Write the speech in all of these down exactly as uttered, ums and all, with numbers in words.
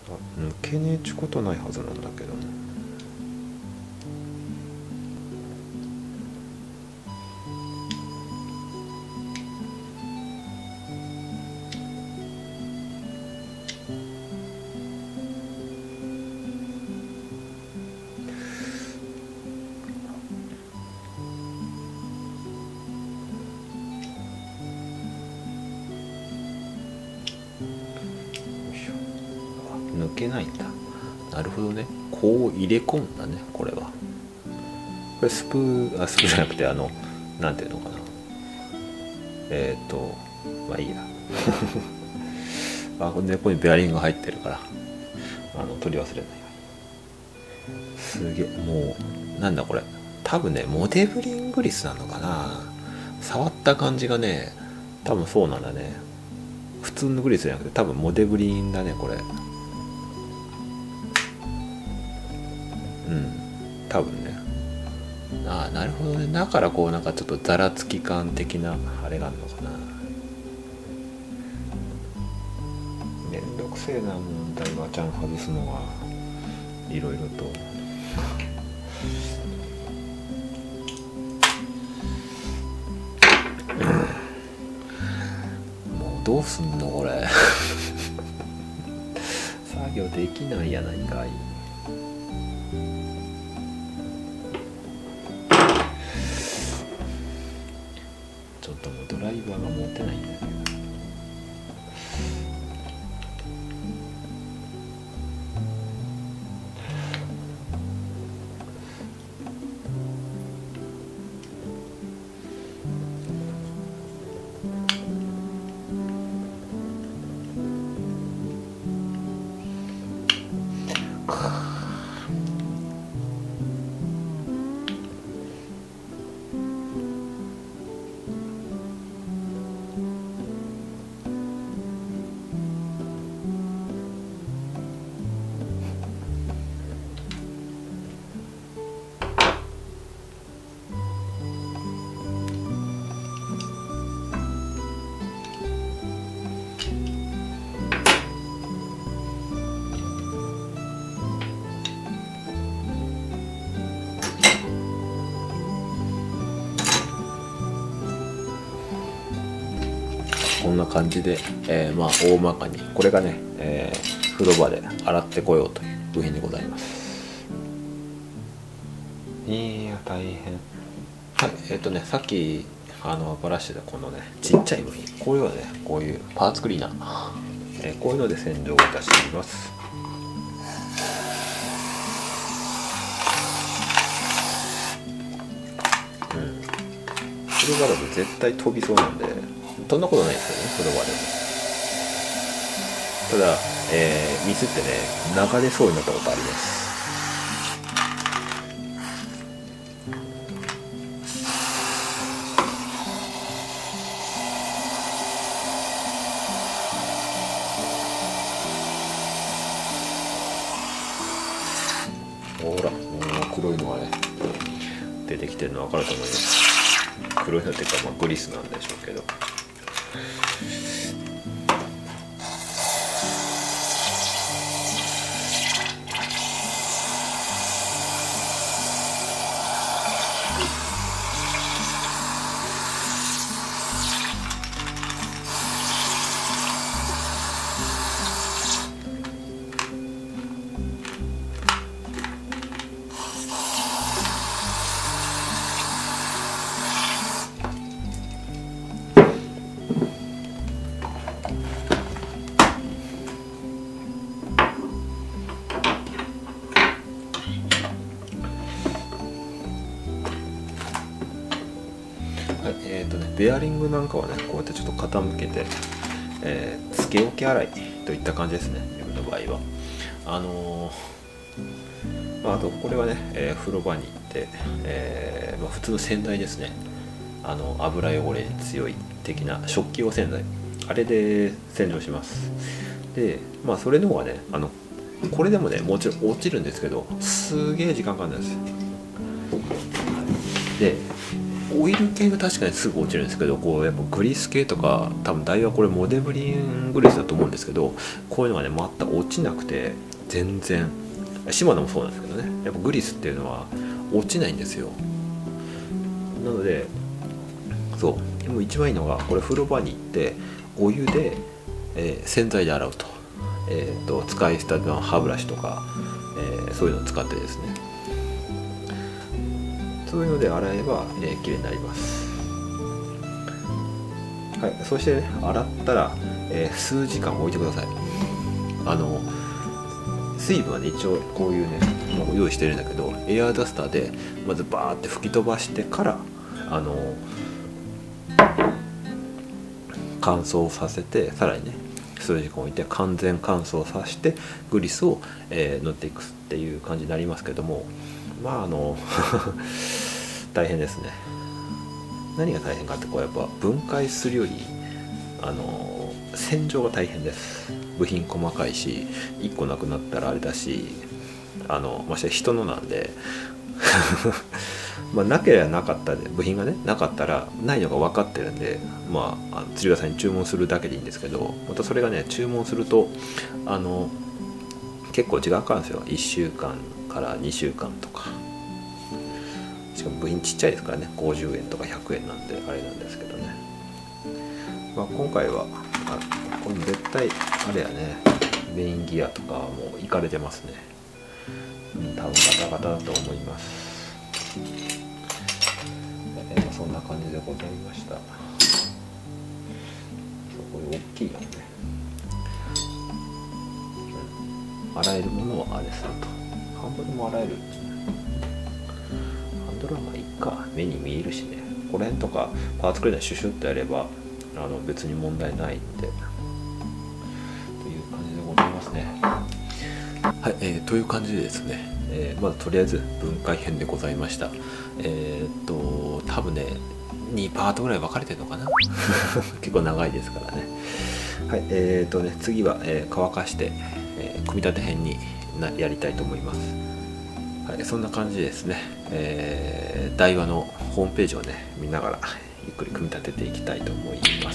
あ、抜けねえちゅことないはずなんだけど。抜けないんだ。なるほどね。こう入れ込むんだね、これは。これスプーあスプーじゃなくて、あのなんていうのかな、えっ、ー、とまあいいやあ、これね、ここにベアリングが入ってるから、あの取り忘れないように。すげえ、もうなんだこれ、多分ねモデブリングリスなのかな。触った感じがね、多分そうなんだね。普通のグリスじゃなくて多分モデブリンだねこれ。うん、多分ね。ああ、なるほどね。だからこうなんかちょっとざらつき感的なあれがあるのかな。めんどくせえな、問題はちゃん外すのはいろいろと。もうどうすんのこれ作業できないやないかい。ちょっともうドライバーが持てないんだけど。こんな感じで、えー、まあ大まかにこれがね、えー、風呂場で洗ってこようという部品でございます。いや大変。はい、えっ、ー、とねさっきあのバラしてたこのねちっちゃい部品、こういうのね、こういうパーツクリーナー、えー、こういうので洗浄をいたします。うん、風呂場だと絶対飛びそうなんで、そんなことないですよね、風呂場でも。ただ、えー、水ってね流れそうになったことあります。ほら、もう黒いのがね出てきてるの分かると思います。黒いのっていうか、まあ、グリスなんでしょうけど。はい、えーとね、ベアリングなんかはねこうやってちょっと傾けて、えー、つけ置き洗いといった感じですね、自分の場合は。あのーまあ、あとこれはね、えー、風呂場に行って、えーまあ、普通の洗剤ですね、あの油汚れに強い的な食器用洗剤、あれで洗浄します。でまあそれの方がね、あのこれでもねもちろん落ちるんですけど、すげえ時間かかるんです。でオイル系が確かにすぐ落ちるんですけど、こうやっぱグリス系とか、多分ダイはこれモデブリングリスだと思うんですけど、こういうのがね全く落ちなくて、全然シマノもそうなんですけどね、やっぱグリスっていうのは落ちないんですよ。なのでそうでも一番いいのが、これ風呂場に行ってお湯で、えー、洗剤で洗うと、えー、と使い捨ての歯ブラシとか、えー、そういうのを使ってですね、そういうので洗えば、えー、綺麗になります。はい、そして、ね、洗ったら、えー、数時間置いてください。あの水分はね、一応こういうねもう用意してるんだけど、エアーダスターでまずバーって吹き飛ばしてから、あの乾燥させて、さらにね数時間置いて完全乾燥させてグリスを、えー、塗っていくっていう感じになりますけども、まああの大変ですね。何が大変かって、こうやっぱ分解するよりあの洗浄が大変です。部品細かいし、いっこなくなったらあれだし、あのまして人のなんでまあなければなかったで、部品がねなかったらないのが分かってるんで、まあ釣り屋さんに注文するだけでいいんですけど、またそれがね注文するとあの結構時間かかるんですよ。いっしゅうかんからにしゅうかんとか。しかも部品ちっちゃいですからね、ごじゅうえんとかひゃくえんなんであれなんですけどね。まあ、今回はあこれ絶対あれやね、メインギアとかもういかれてますね。うん、多分ガタガタだと思います。えー、そんな感じでございました。これ大きいよね、うん、洗えるものはあれすると、ハンドルも洗える。ハンドルはまあいいか、目に見えるしね。この辺とかパーツクレーナーシュシュッとやればあの別に問題ないんで、という感じでございますね。はい、えー、という感じでですね、えー、まずとりあえず分解編でございました。えー、っと多分ねにパートぐらい分かれてるのかな結構長いですからね。はい、えー、っとね次は、えー、乾かして、えー、組み立て編になやりたいと思います。はい、そんな感じでですね、えー、ダイワのホームページをね見ながらゆっくり組み立てていきたいと思います。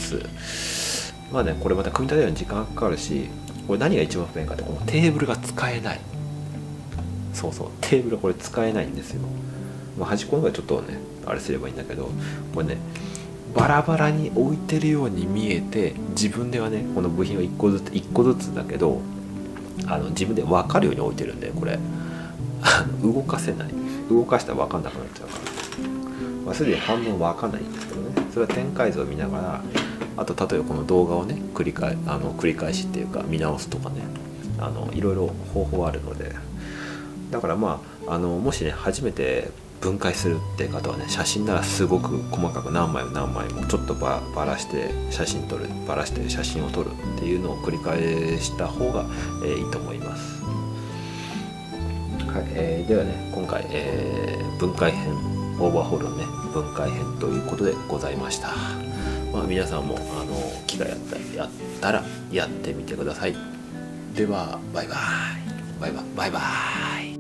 まあね、これまた組み立てるのに時間かかるし、これ何が一番不便かって、このテーブルが使えない。そうそう、テーブルはこれ使えないんですよ。まあ、端っこの方がちょっとねあれすればいいんだけど、これねバラバラに置いてるように見えて、自分ではねこの部品をいっこずついっこずつだけど、あの自分で分かるように置いてるんで、これ動かせない。動かしたら分かんなくなっちゃうから、まあ、すでに半分分かんないんですけどね、それは展開図を見ながら、あと例えばこの動画をね繰り返あの繰り返しっていうか見直すとかね、あのいろいろ方法あるので、だからまああのもしね初めて分解するって方はね、写真ならすごく細かく何枚も何枚もちょっとばばらして写真撮る、ばらして写真を撮るっていうのを繰り返した方が、えー、いいと思います。はい、えー、ではね今回、えー、分解編オーバーホールのね分解編ということでございました。まあ皆さんもあの機会あったらやったらやってみてください。ではバイバイバイバイバイバイ。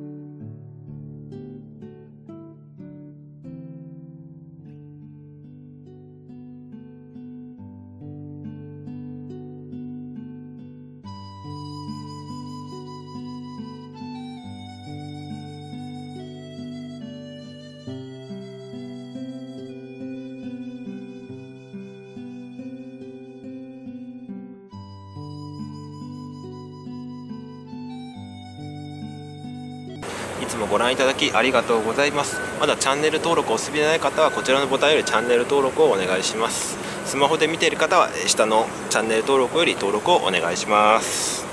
いつもご覧いただきありがとうございます。まだチャンネル登録お済みでない方はこちらのボタンよりチャンネル登録をお願いします。スマホで見ている方は下のチャンネル登録より登録をお願いします。